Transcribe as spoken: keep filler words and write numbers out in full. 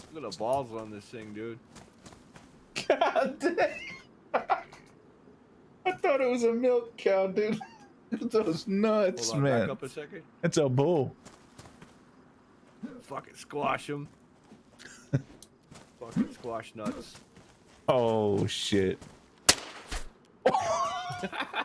Look at the balls on this thing, dude. God dang. I thought it was a milk cow, dude. Those nuts, Hold on, man. back up a second. It's a bull. Fucking squash him. Fucking squash nuts. Oh shit.